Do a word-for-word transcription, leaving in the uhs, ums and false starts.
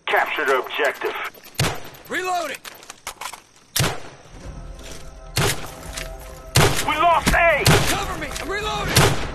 Capture the objective. Reloading! We lost A! Cover me! I'm reloading!